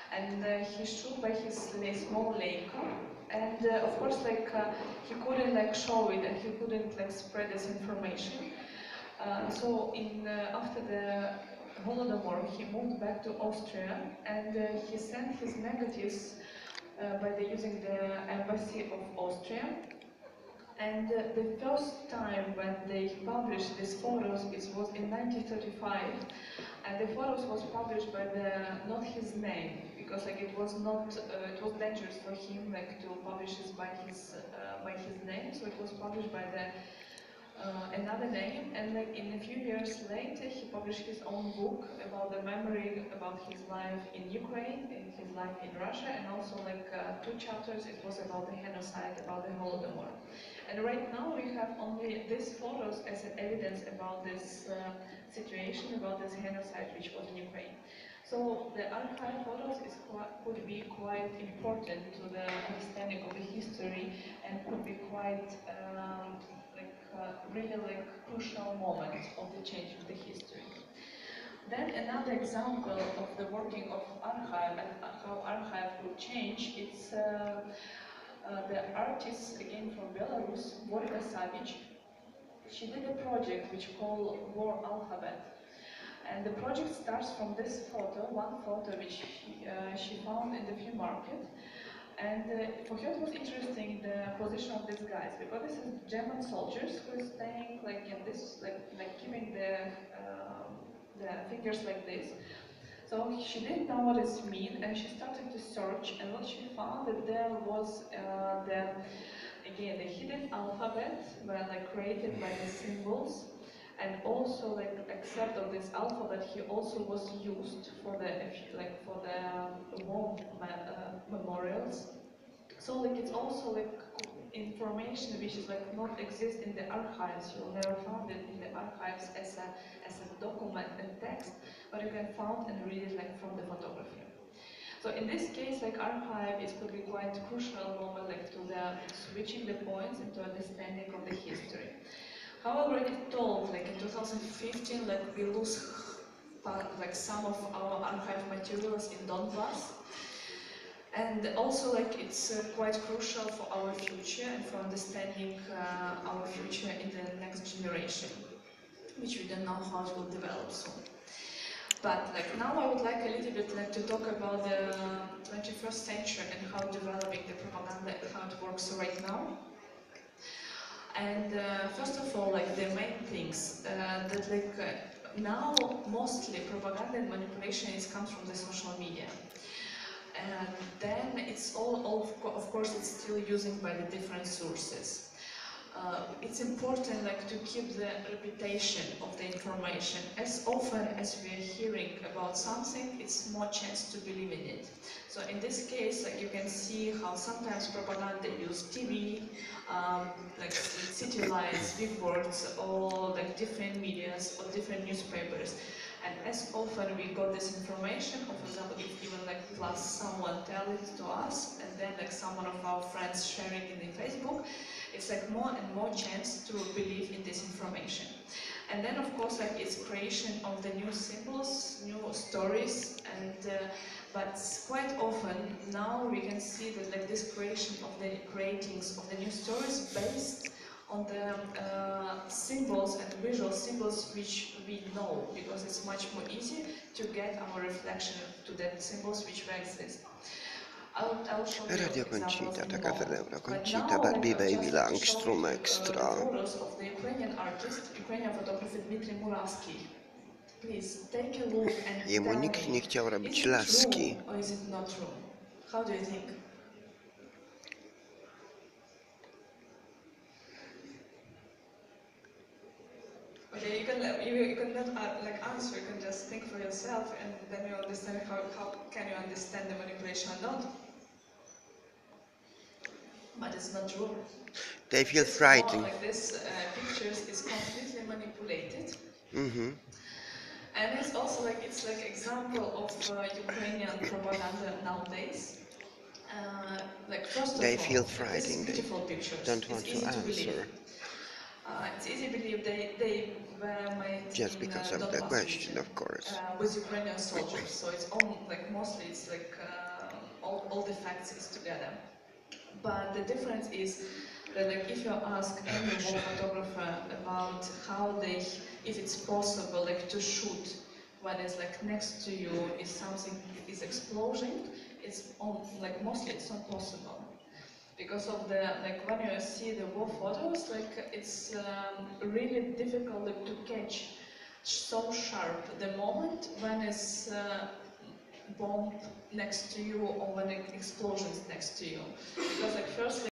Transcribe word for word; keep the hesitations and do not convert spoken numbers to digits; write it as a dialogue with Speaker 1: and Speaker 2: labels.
Speaker 1: and uh, he shoot by his like, small Leica, and uh, of course like uh, he couldn't like show it and he couldn't like spread this information. Uh, so in uh, after the Holodomor, he moved back to Austria and uh, he sent his negatives uh, by the, using the embassy of Austria. And uh, the first time when they published these photos, it was in nineteen thirty-five, and the photos was published by the not his name, because like it was not uh, it was dangerous for him like to publish this by his uh, by his name, so it was published by the uh, another name, and like in a few years later he published his own book about the memory about his life in Ukraine, in his life in Russia, and also like uh, two chapters it was about the genocide, about the Holodomor. And right now we have only these photos as an evidence about this uh, situation, about this genocide which was in Ukraine. So the archive photos is quite, could be quite important to the understanding of the history and could be quite um, like uh, really like crucial moment of the change of the history. Then another example of the working of archive and how archive would change, it's uh, uh, the artist again from Belarus, Borika Savic. She did a project which called War Alphabet. And the project starts from this photo, one photo which she, uh, she found in the flea market. And uh, for her it was interesting the position of these guys, because this is German soldiers who is staying like in this, like, like keeping the, um, the fingers like this. So she didn't know what it means, and she started to search, and what she found that there was uh, the, again, the hidden alphabet were like created by the symbols, and also like except of this alphabet, he also was used for the like for the war uh, memorials. So like it's also like information which is like not exist in the archives. You'll never find it in the archives as a as a document and text, but you can find and read it like from the photography. So in this case, like archive is could be quite crucial moment like to the switching the points into understanding of the history. How I already told, like in two thousand fifteen, like we lose part, like some of our archive materials in Donbass. And also, like it's uh, quite crucial for our future and for understanding uh, our future in the next generation, which we don't know how it will develop soon. But like now, I would like a little bit like to talk about the twenty-first century and how developing the propaganda and how it works right now. And uh, first of all, like the main things uh, that like uh, now mostly propaganda and manipulation is comes from the social media. And then it's all, all of course, it's still using by the different sources. Uh, it's important like to keep the reputation of the information. As often as we are hearing about something, it's more chance to believe in it. So in this case, like you can see how sometimes propaganda use T V, um, like city lights, billboards, or like different medias or different newspapers. And as often we got this information, or for example, if even like plus someone tell it to us, and then like someone of our friends sharing it in Facebook, it's like more and more chance to believe in this information. And then of course like it's creation of the new symbols, new stories, and uh, but quite often now we can see that like this creation of the creatings of the new stories based on the uh, symbols and visual symbols which we know, because it's much more easy to get our reflection to that symbols which exist. I'll, I'll show you
Speaker 2: Radio
Speaker 1: examples
Speaker 2: Concita,
Speaker 1: in a
Speaker 2: taka
Speaker 1: moment.
Speaker 2: Euro
Speaker 1: But
Speaker 2: Concita,
Speaker 1: now, like,
Speaker 2: Viva
Speaker 1: I'll
Speaker 2: i
Speaker 1: just
Speaker 2: Vila
Speaker 1: show
Speaker 2: Angstrom
Speaker 1: you uh, the
Speaker 2: Extra.
Speaker 1: photos of the Ukrainian artist, Ukrainian photographer Dmitry Muravsky. Please take a look and
Speaker 2: Jemu
Speaker 1: tell
Speaker 2: nikt nie
Speaker 1: me,
Speaker 2: chciał robić
Speaker 1: is it true
Speaker 2: laski.
Speaker 1: or is it not true? How do you think? Okay, you can you, you can not uh, like answer. You can just think for yourself, and then you understand how how can you understand the manipulation or not. But it's not true.
Speaker 2: They feel
Speaker 1: This
Speaker 2: frightened.
Speaker 1: like this uh, pictures is completely manipulated.
Speaker 2: Mhm.
Speaker 1: And it's also like it's like example of uh, Ukrainian propaganda nowadays. Uh, like first of
Speaker 2: They
Speaker 1: all,
Speaker 2: feel
Speaker 1: like this is
Speaker 2: frightened. They
Speaker 1: beautiful pictures.
Speaker 2: don't
Speaker 1: It's
Speaker 2: want to
Speaker 1: easy to believe.
Speaker 2: answer.
Speaker 1: Uh, it's easy to believe they, they were made
Speaker 2: Just
Speaker 1: in
Speaker 2: because
Speaker 1: uh,
Speaker 2: of the
Speaker 1: Donbass
Speaker 2: question,
Speaker 1: region
Speaker 2: of course.
Speaker 1: uh, with Ukrainian soldiers. So it's all, like mostly it's like uh, all, all the facts is together. But the difference is that like if you ask any war photographer about how they, if it's possible like to shoot when it's like next to you, if something is explosion, it's on, like mostly it's not possible. Because of the, like when you see the war photos, like it's um, really difficult like, to catch so sharp the moment when it's uh, bomb next to you or when it explosions next to you. Because like first